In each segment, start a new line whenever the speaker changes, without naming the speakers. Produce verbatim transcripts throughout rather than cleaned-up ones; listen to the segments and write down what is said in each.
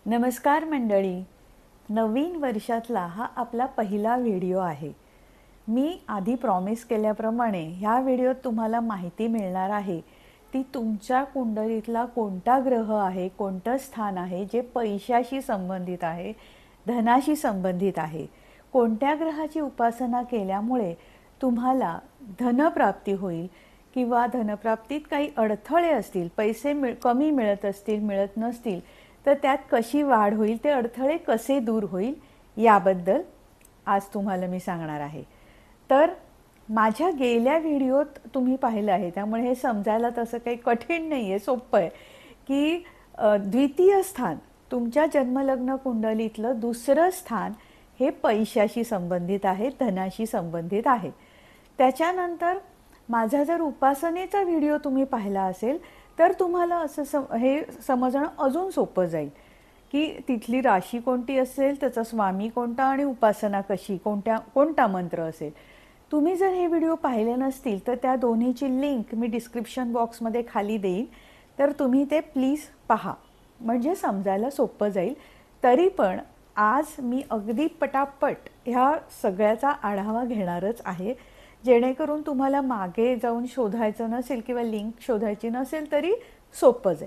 नमस्कार मंडळी, नवीन वर्षातला हा आपला पहिला व्हिडिओ आहे। मी आधी प्रॉमिस केल्याप्रमाणे ह्या व्हिडिओत तुम्हाला माहिती मिळणार आहे ती तुमच्या कुंडलीतला कोणता ग्रह आहे, कोणतं स्थान आहे जे पैशाशी संबंधित आहे, धनाशी संबंधित आहे, कोणत्या ग्रहाची उपासना केल्यामुळे तुम्हाला धनप्राप्ती होईल किंवा धनप्राप्तीत काही अडथळे असतील, पैसे मिळ कमी मिळत असतील, मिळत नसतील तर त्यात कशी वाढ होईल, ते अडथळे कसे दूर होईल याबद्दल आज तुम्हाला मी सांगणार आहे। तर माझ्या गेल्या व्हिडिओत तुम्ही पाहिलं आहे, त्यामुळे हे समजायला तसं काही कठीण नाही आहे, सोपं आहे की द्वितीय स्थान तुमच्या जन्मलग्न कुंडलीतलं दुसरं स्थान हे पैशाशी संबंधित आहे, धनाशी संबंधित आहे। त्याच्यानंतर माझा जर उपासनेचा व्हिडिओ तुम्ही पाहिला असेल तर तुम्हाला असं सम हे समजणं अजून सोपं जाईल की तिथली राशी कोणती असेल, त्याचा स्वामी कोणता आणि उपासना कशी, कोणत्या कोणता मंत्र असेल। तुम्ही जर हे व्हिडिओ पाहिले नसतील तर त्या दोन्हीची लिंक मी डिस्क्रिप्शन बॉक्समध्ये खाली देईन, तर तुम्ही ते प्लीज पहा, म्हणजे समजायला सोपं जाईल। तरी पण आज मी अगदी पटापट ह्या सगळ्याचा आढावा घेणारच आहे, जेणेकरून तुम्हाला मागे जाऊन शोधायचं नसेल किंवा लिंक शोधायची नसेल तरी सोपं जाईल।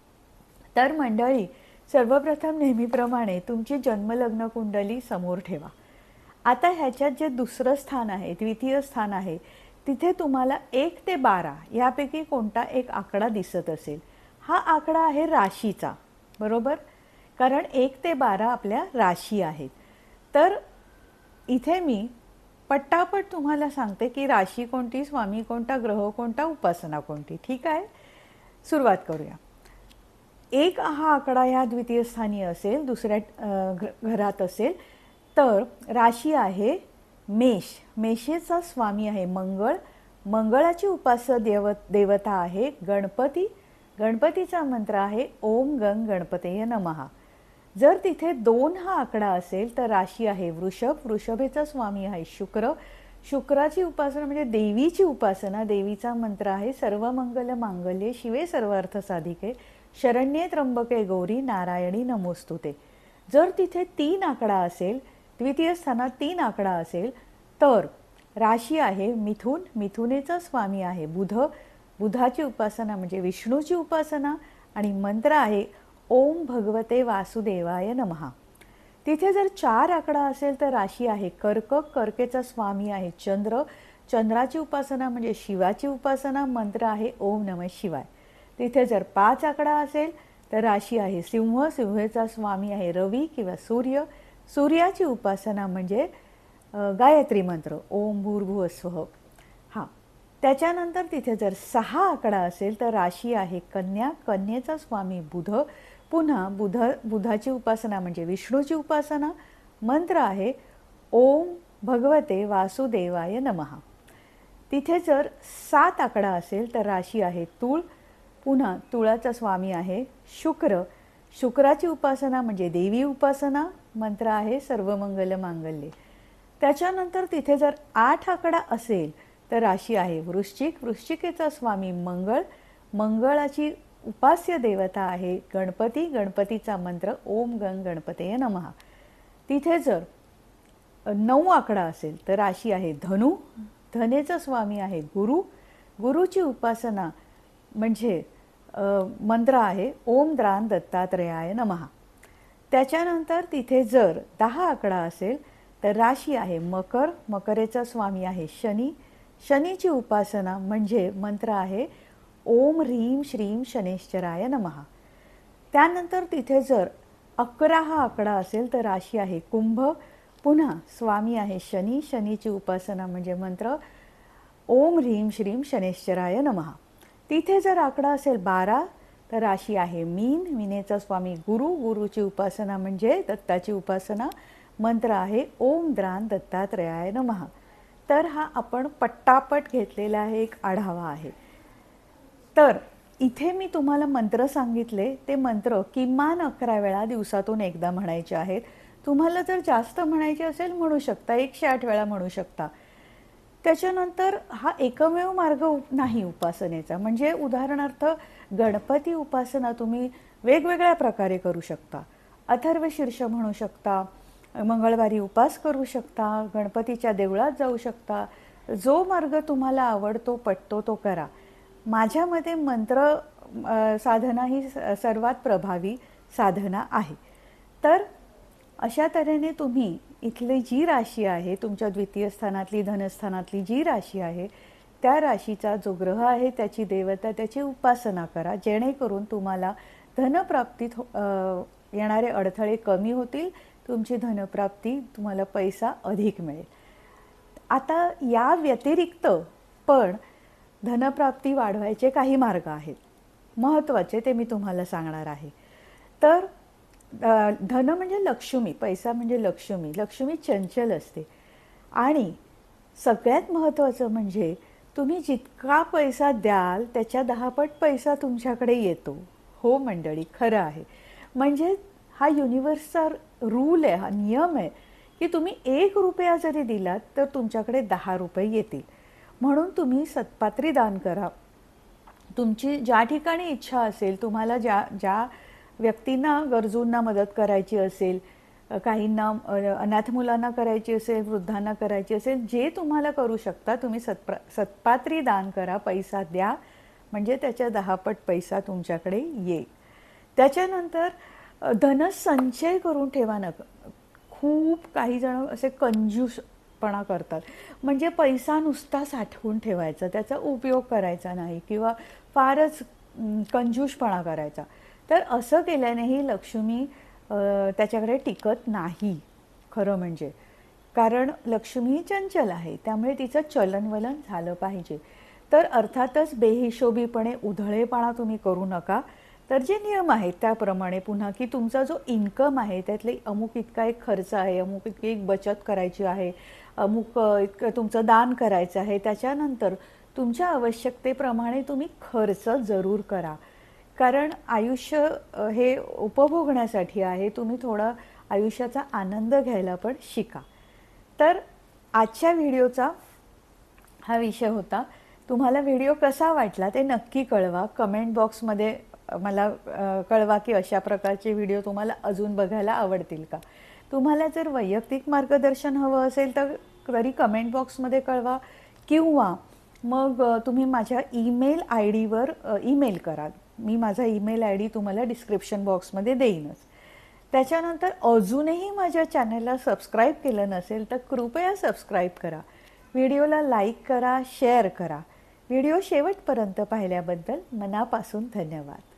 तर मंडळी, सर्वप्रथम नेहमीप्रमाणे तुमची जन्मलग्न कुंडली समोर ठेवा। आता ह्याच्यात जे दुसरं स्थान आहे, द्वितीय स्थान आहे, तिथे तुम्हाला एक ते बारा यापैकी कोणता एक आकडा दिसत असेल। हा आकडा आहे राशीचा, बरोबर? कारण एक ते बारा आपल्या राशी आहेत। तर इथे मी पट्टापट तुम्हाला सांगते की राशी कोणती, स्वामी कोणता, ग्रह कोणता, उपासना कोणती। ठीक आहे, सुरुवात करूया। एक हा आकडा या द्वितीय स्थानी असेल, दुसऱ्या घरात असेल तर राशी आहे मेष। मेषेचा स्वामी आहे मंगळ, मंगळाची उपास्य देव देवता आहे गणपती। गणपतीचा मंत्र आहे ओम गंग गणपतये नमः। जर तिथे दोन हा आकडा असेल तर राशी आहे वृषभ, वृषभेचा स्वामी आहे शुक्र। शुक्राची उपासना म्हणजे देवीची उपासना, देवीचा मंत्र आहे सर्वमंगल मांगल्ये शिवे सर्वार्थ साधिके शरण्ये त्र्यंबके गौरी नारायणी नमोस्तुते। जर तिथे तीन आकडा असेल, द्वितीय स्थानात तीन आकडा असेल तर राशी आहे मिथुन, मिथुनेचा स्वामी आहे बुध, बुधाची उपासना म्हणजे विष्णूची उपासना आणि मंत्र आहे ओम भगवते वासुदेवाय नमः। तिथे जर चार आकडा असेल तर राशी आहे कर्क, कर्केचा स्वामी आहे चंद्र, चंद्राची उपासना म्हणजे शिवाची उपासना, मंत्र आहे ओम नमः शिवाय। तिथे जर पाच आकडा असेल तर राशी आहे सिंह, सिंहेचा स्वामी आहे रवी किंवा सूर्य, सूर्याची उपासना म्हणजे गायत्री मंत्र ओम भूर्भुवः स्वः। हां, त्याच्यानंतर तिथे जर सहा आकडा असेल तर राशी आहे कन्या, कन्येचा स्वामी बुध, पुन्हा बुध बुधाची उपासना म्हणजे विष्णूची उपासना, मंत्र आहे ओम भगवते वासुदेवाय नमः। तिथे जर सात आकडा असेल तर राशी आहे तूळ, पुन्हा तुळाचा स्वामी आहे शुक्र, शुक्राची उपासना म्हणजे देवी उपासना, मंत्र आहे सर्वमंगल मांगल्ये। त्याच्यानंतर तिथे जर आठ आकडा असेल तर राशी आहे वृश्चिक, वृश्चिकेचा स्वामी मंगळ, मंगळाची उपास्य देवता आहे गणपती, गणपतीचा मंत्र ओम गंग गणपतये नमः। तिथे जर नऊ आकडा असेल तर राशी आहे धनु, धनेचा स्वामी आहे गुरु, गुरुची उपासना म्हणजे मंत्र आहे ओम द्रान दत्तात्रेयाय नमः। त्याच्यानंतर तिथे जर दहा आकडा असेल तर राशी आहे मकर, मकरेचा स्वामी आहे शनी, शनीची उपासना म्हणजे मंत्र आहे ओम ह्रीं श्रीं शनेश्चराय नमः। त्यानंतर तिथे जर अकरा हा आकडा असेल तर राशी आहे कुंभ, पुन्हा स्वामी आहे शनी, शनीची उपासना म्हणजे मंत्र ओम ह्रीं श्रीं शनेश्चराय नमः। तिथे जर आकडा असेल बारा तर राशी आहे मीन, मीनेचा स्वामी गुरु, गुरुची उपासना म्हणजे दत्ताची उपासना, मंत्र आहे ओम द्रान दत्तात्रेयाय नमः। तर हा आपण पट्टापट घेतलेला आहे एक आढावा आहे। तर इथे मी तुम्हाला मंत्र सांगितले, ते मंत्र किमान अकरा वेळा दिवसातून एकदा म्हणायचे आहेत। तुम्हाला जर जास्त म्हणायचे असेल म्हणू शकता, एकशे आठ वेळा म्हणू शकता। त्याच्यानंतर हा एकमेव मार्ग नाही उपासनेचा, म्हणजे उदाहरणार्थ गणपती उपासना तुम्ही वेगवेगळ्या प्रकारे करू शकता। अथर्व शीर्ष म्हणू शकता, मंगळवारी उपास करू शकता, गणपतीच्या देवळात जाऊ शकता. जो मार्ग तुम्हाला आवडतो पटतो तो करा. माझ्या मते मंत्र अ, साधना ही सर्वात प्रभावी साधना आहे. तर अशा तऱ्हेने तुम्ही इथली जी राशी आहे, तुमच्या द्वितीय स्थानातली धनस्थानातली जी राशी आहे, त्या राशीचा जो ग्रह आहे त्याची देवता त्याची उपासना करा, जेणेकरून तुम्हाला धनप्राप्तीत येणारे अडथळे कमी होतील, तुमची धनप्राप्ती, तुम्हाला पैसा अधिक मिळेल. आता या व्यतिरिक्त पण धनप्राप्ती वाढवायचे काही मार्ग आहेत, महत्त्वाचे, ते मी तुम्हाला सांगणार आहे. तर धन म्हणजे लक्ष्मी, पैसा म्हणजे लक्ष्मी. लक्ष्मी चंचल असते आणि सगळ्यात महत्त्वाचं म्हणजे तुम्ही जितका पैसा द्याल त्याच्या दहापट पैसा तुमच्याकडे येतो. हो मंडळी, खरं आहे. म्हणजे हा युनिव्हर्सचा रूल आहे, हा नियम आहे की तुम्ही एक रुपया जरी दिलात तर तुमच्याकडे दहा रुपये येतील. म्हणून तुम्ही सत्पात्री दान करा. तुमची ज्या ठिकाणी इच्छा असेल, तुम्हाला ज्या ज्या व्यक्तींना, गरजूंना मदत करायची असेल, काहींना अनाथ मुलांना करायची असेल, वृद्धांना करायची असेल, जे तुम्हाला करू शकता तुम्ही सत्प्र सत्पात्री दान करा, पैसा द्या, म्हणजे त्याच्या दहापट पैसा तुमच्याकडे येईल. त्याच्यानंतर धनसंचय करून ठेवा नका. खूप काही जण असे कंजूसपणा करतात, म्हणजे पैसा नुसता साठवून ठेवायचा, त्याचा उपयोग करायचा नाही किंवा फारच कंजूसपणा करायचा. तर असं केल्यानेही लक्ष्मी त्याच्याकडे टिकत नाही खरं म्हणजे. कारण लक्ष्मी ही चंचल आहे, त्यामुळे तिचं चलनवलन झालं पाहिजे. तर अर्थातच बेहिशोबीपणे उधळेपणा तुम्ही करू नका. तर जे नियम आहेत त्याप्रमाणे पुन्हा की तुमचा जो इन्कम आहे त्यातले अमुक इतका एक खर्च आहे, अमुक इतकी एक बचत करायची आहे, अमुक इतकं तुमचं दान करायचं आहे, त्याच्यानंतर तुमच्या आवश्यकतेप्रमाणे तुम्ही खर्च जरूर करा. कारण आयुष्य हे उपभोगण्यासाठी आहे. तुम्ही थोडा आयुष्याचा आनंद घ्यायला पण शिका. तर आजच्या व्हिडिओचा हा विषय होता. तुम्हाला व्हिडिओ कसा वाटला ते नक्की कळवा. कमेंट बॉक्समध्ये मला कळवा की अशा प्रकारचे व्हिडिओ तुम्हाला अजून बघायला आवडतील का. तुम्हाला जर वैयक्तिक मार्गदर्शन हवं असेल तर तरी कमेंट बॉक्समध्ये कळवा किंवा मग तुम्ही माझ्या ईमेल आय डीवर ईमेल करा. मी माझा ईमेल आय डी तुम्हाला डिस्क्रिप्शन बॉक्समध्ये देईनच. त्याच्यानंतर अजूनही माझ्या चॅनलला सबस्क्राईब केलं नसेल तर कृपया सबस्क्राईब करा. व्हिडिओला लाईक करा, शेअर करा. व्हिडिओ शेवटपर्यंत पाहिल्याबद्दल मनापासून धन्यवाद.